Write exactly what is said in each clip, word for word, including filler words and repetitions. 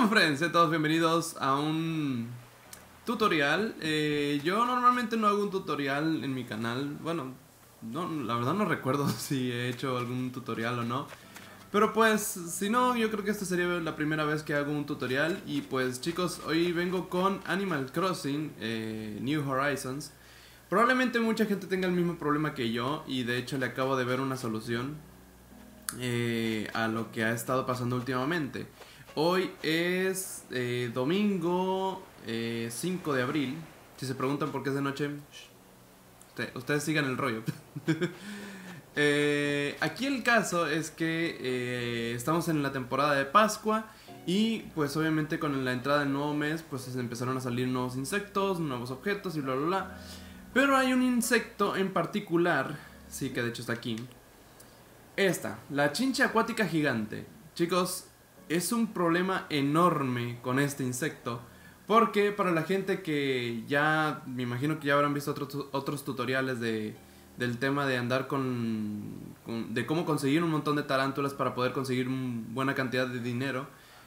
Bueno, friends, sean todos bienvenidos a un tutorial. eh, Yo normalmente no hago un tutorial en mi canal. Bueno, no, la verdad no recuerdo si he hecho algún tutorial o no. Pero pues, si no, yo creo que esta sería la primera vez que hago un tutorial. Y pues chicos, hoy vengo con Animal Crossing eh, New Horizons. Probablemente mucha gente tenga el mismo problema que yo, y de hecho le acabo de ver una solución eh, a lo que ha estado pasando últimamente. Hoy es eh, domingo eh, cinco de abril. Si se preguntan por qué es de noche, usted, ustedes sigan el rollo. eh, aquí el caso es que eh, estamos en la temporada de Pascua. Y pues obviamente con la entrada del nuevo mes, pues empezaron a salir nuevos insectos, nuevos objetos y bla bla bla. Pero hay un insecto en particular, sí, que de hecho está aquí. Esta, la chincha acuática gigante. Chicos, es un problema enorme con este insecto, porque para la gente que ya, me imagino que ya habrán visto otros, otros tutoriales de, del tema de andar con, con, de cómo conseguir un montón de tarántulas para poder conseguir una buena cantidad de dinero.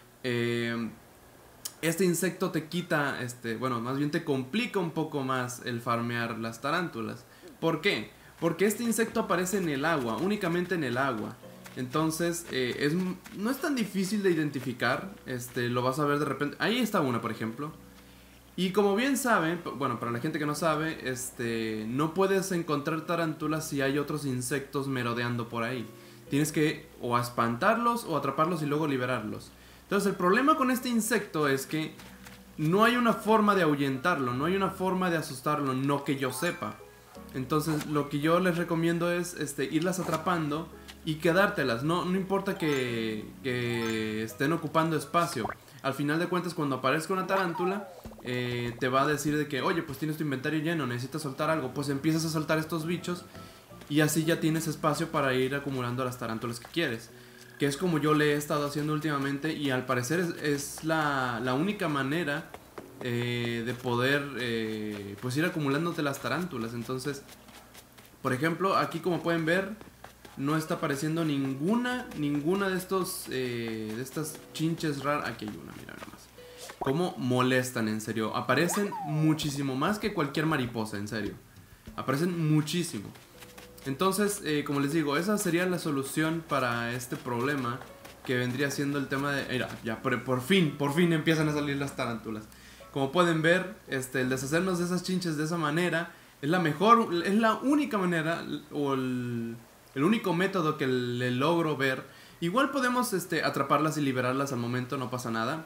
Eh, este insecto te quita, este, bueno, más bien te complica un poco más el farmear las tarántulas. ¿Por qué? Porque este insecto aparece en el agua, únicamente en el agua. Entonces, eh, es, no es tan difícil de identificar. Este, lo vas a ver de repente. Ahí está una, por ejemplo. Y como bien saben, bueno, para la gente que no sabe, este, no puedes encontrar tarántulas si hay otros insectos merodeando por ahí. Tienes que o espantarlos o atraparlos y luego liberarlos. Entonces, el problema con este insecto es que no hay una forma de ahuyentarlo, no hay una forma de asustarlo, no que yo sepa. Entonces, lo que yo les recomiendo es este, irlas atrapando y quedártelas. No, no importa que, que estén ocupando espacio. Al final de cuentas, cuando aparezca una tarántula, eh, te va a decir de que, oye, pues tienes tu inventario lleno, necesitas soltar algo. Pues empiezas a soltar estos bichos y así ya tienes espacio para ir acumulando las tarántulas que quieres. Que es como yo le he estado haciendo últimamente, y al parecer es, es la, la única manera eh, de poder eh, pues ir acumulándote las tarántulas. Entonces, por ejemplo, aquí como pueden ver, no está apareciendo ninguna, ninguna de estos, eh, de estas chinches raras. Aquí hay una, mira nomás. Cómo molestan, en serio. Aparecen muchísimo más que cualquier mariposa, en serio. Aparecen muchísimo. Entonces, eh, como les digo, esa sería la solución para este problema, que vendría siendo el tema de... Mira, ya por, por fin, por fin empiezan a salir las tarántulas. Como pueden ver, este, el deshacernos de esas chinches de esa manera es la mejor, es la única manera, o el, el único método que le logro ver. Igual podemos este, atraparlas y liberarlas al momento, no pasa nada.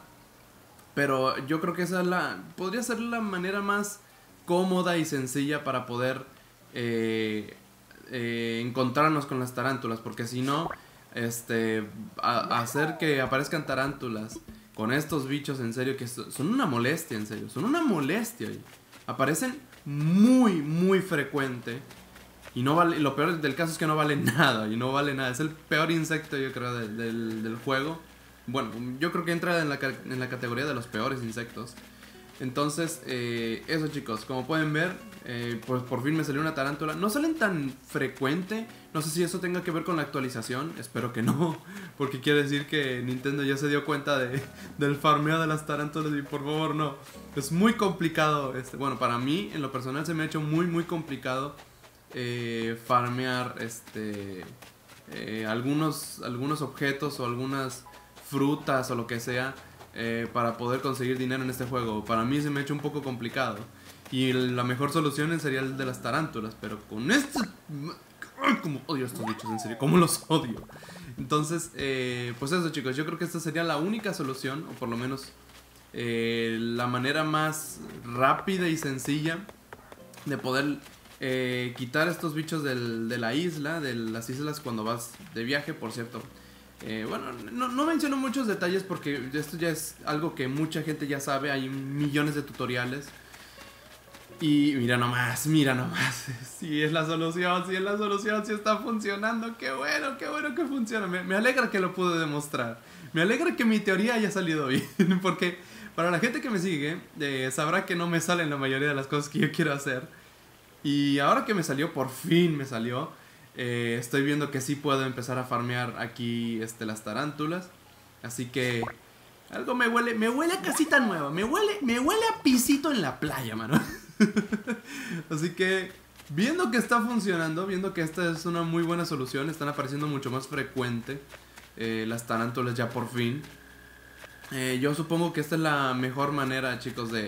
Pero yo creo que esa es la, podría ser la manera más cómoda y sencilla para poder... Eh, Eh, encontrarnos con las tarántulas, porque si no, este, a, hacer que aparezcan tarántulas con estos bichos, en serio, que so, son una molestia, en serio, son una molestia. Y aparecen muy, muy frecuente, y no vale, lo peor del caso es que no vale nada, y no vale nada, es el peor insecto, yo creo, de, del, del juego. Bueno, yo creo que entra en la, en la categoría de los peores insectos. Entonces, eh, eso chicos, como pueden ver, eh, pues por fin me salió una tarántula. No salen tan frecuente, no sé si eso tenga que ver con la actualización, espero que no, porque quiere decir que Nintendo ya se dio cuenta de, del farmeo de las tarántulas, y por favor no. Es muy complicado, este, bueno, para mí en lo personal se me ha hecho muy muy complicado eh, farmear este, eh, algunos, algunos objetos o algunas frutas o lo que sea. Eh, para poder conseguir dinero en este juego. Para mí se me ha hecho un poco complicado, y la mejor solución sería el de las tarántulas. Pero con este... ¡Ay, cómo odio a estos bichos! En serio, cómo los odio. Entonces, eh, pues eso chicos, yo creo que esta sería la única solución, o por lo menos eh, la manera más rápida y sencilla de poder eh, quitar estos bichos del, de la isla, de las islas cuando vas de viaje, por cierto. Eh, bueno, no, no menciono muchos detalles porque esto ya es algo que mucha gente ya sabe. Hay millones de tutoriales. Y mira nomás, mira nomás. Sí es la solución, sí es la solución, sí está funcionando. Qué bueno, qué bueno que funciona. Me, me alegra que lo pude demostrar. Me alegra que mi teoría haya salido bien. Porque para la gente que me sigue, eh, sabrá que no me salen la mayoría de las cosas que yo quiero hacer. Y ahora que me salió, por fin me salió. Eh, estoy viendo que sí puedo empezar a farmear aquí este, las tarántulas. Así que Algo me huele, me huele a casita nueva, me huele, me huele a pisito en la playa, mano. Así que, viendo que está funcionando, viendo que esta es una muy buena solución, están apareciendo mucho más frecuente eh, las tarántulas ya por fin. Eh, yo supongo que esta es la mejor manera, chicos, de,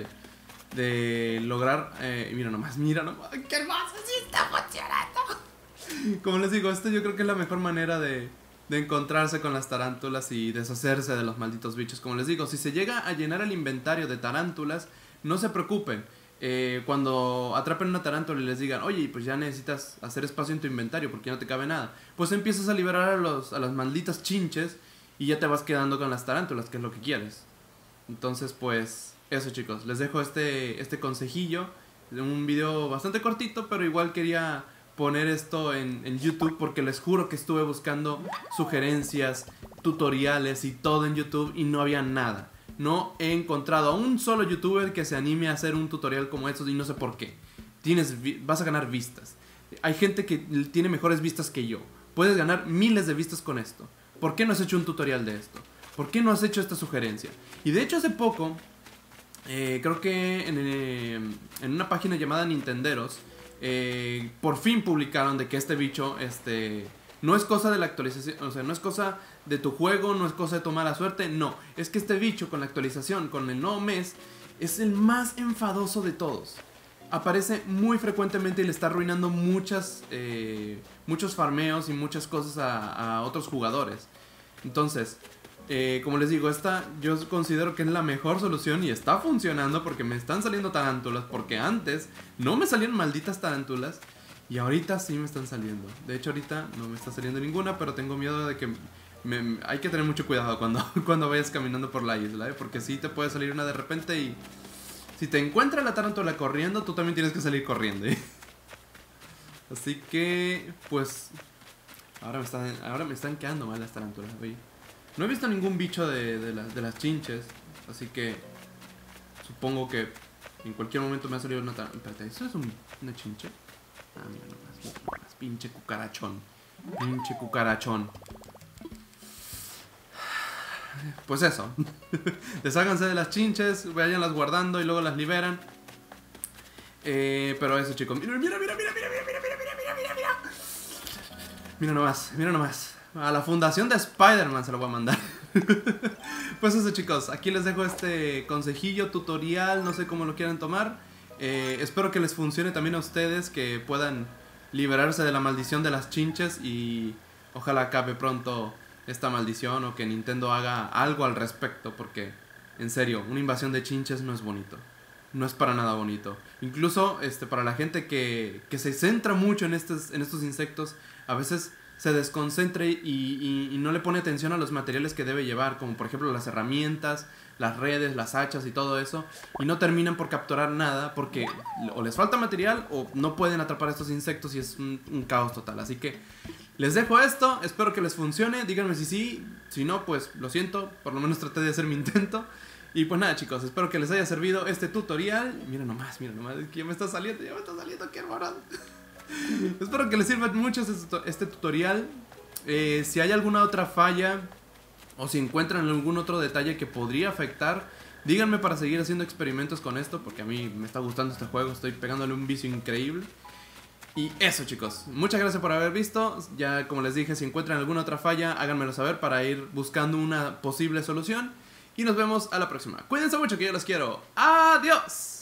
de lograr... Eh, mira nomás, mira nomás, ¡qué hermoso! ¡Sí está funcionando! Como les digo, esto yo creo que es la mejor manera de... de encontrarse con las tarántulas y deshacerse de los malditos bichos. Como les digo, si se llega a llenar el inventario de tarántulas, no se preocupen. Eh, cuando atrapen una tarántula y les digan, oye, pues ya necesitas hacer espacio en tu inventario porque no te cabe nada, pues empiezas a liberar a, los, a las malditas chinches y ya te vas quedando con las tarántulas, que es lo que quieres. Entonces, pues, eso, chicos. Les dejo este, este consejillo. Un video bastante cortito, pero igual quería poner esto en, en YouTube porque les juro que estuve buscando sugerencias, tutoriales y todo en YouTube y no había nada. No he encontrado a un solo youtuber que se anime a hacer un tutorial como estos y no sé por qué. Tienes, vas a ganar vistas. Hay gente que tiene mejores vistas que yo. Puedes ganar miles de vistas con esto. ¿Por qué no has hecho un tutorial de esto? ¿Por qué no has hecho esta sugerencia? Y de hecho hace poco, eh, creo que en, eh, en una página llamada Nintenderos, Eh, por fin publicaron de que este bicho este, no es cosa de la actualización, o sea, no es cosa de tu juego, no es cosa de tu mala suerte, no, es que este bicho con la actualización, con el nuevo mes, es el más enfadoso de todos. Aparece muy frecuentemente y le está arruinando muchas, eh, muchos farmeos y muchas cosas a, a otros jugadores. Entonces, Eh, como les digo, esta yo considero que es la mejor solución y está funcionando porque me están saliendo tarántulas. Porque antes no me salían malditas tarántulas y ahorita sí me están saliendo. De hecho ahorita no me está saliendo ninguna, pero tengo miedo de que me, me, hay que tener mucho cuidado cuando, cuando vayas caminando por la isla, ¿eh? Porque sí te puede salir una de repente y si te encuentra la tarántula corriendo, tú también tienes que salir corriendo, ¿eh? Así que, pues, ahora me están, ahora me están quedando mal las tarántulas, ¿ve? No he visto ningún bicho de, de, la, de las chinches, así que supongo que en cualquier momento me ha salido una tarántula. Espérate, ¿eso es un, una chinche? Ah, mira nomás, mira nomás, pinche cucarachón. Pinche cucarachón. Pues eso. Desháganse de las chinches, vayanlas guardando y luego las liberan. Eh, pero eso, chicos. Mira, mira, mira, mira, mira, mira, mira, mira, mira, mira, mira. Mira nomás, mira nomás. A la fundación de Spider-Man se lo voy a mandar. Pues eso, chicos, aquí les dejo este consejillo, tutorial, no sé cómo lo quieran tomar. eh, Espero que les funcione también a ustedes, que puedan liberarse de la maldición de las chinches. Y ojalá acabe pronto esta maldición o que Nintendo haga algo al respecto. Porque, en serio, una invasión de chinches no es bonito. No es para nada bonito. Incluso este, para la gente que, que se centra mucho en estos, en estos insectos, a veces se desconcentra y, y, y no le pone atención a los materiales que debe llevar, como por ejemplo las herramientas, las redes, las hachas y todo eso, y no terminan por capturar nada porque o les falta material o no pueden atrapar a estos insectos y es un, un caos total. Así que les dejo esto, espero que les funcione, díganme si sí, si no, pues lo siento, por lo menos traté de hacer mi intento. Y pues nada, chicos, espero que les haya servido este tutorial. Mira nomás, mira nomás, que ya me está saliendo, ya me está saliendo, qué hermoso. Espero que les sirva mucho este, este tutorial. eh, Si hay alguna otra falla o si encuentran algún otro detalle que podría afectar, díganme para seguir haciendo experimentos con esto, porque a mí me está gustando este juego, estoy pegándole un vicio increíble. Y eso, chicos, muchas gracias por haber visto. Ya como les dije, si encuentran alguna otra falla, háganmelo saber para ir buscando una posible solución. Y nos vemos a la próxima. Cuídense mucho, que yo los quiero. ¡Adiós!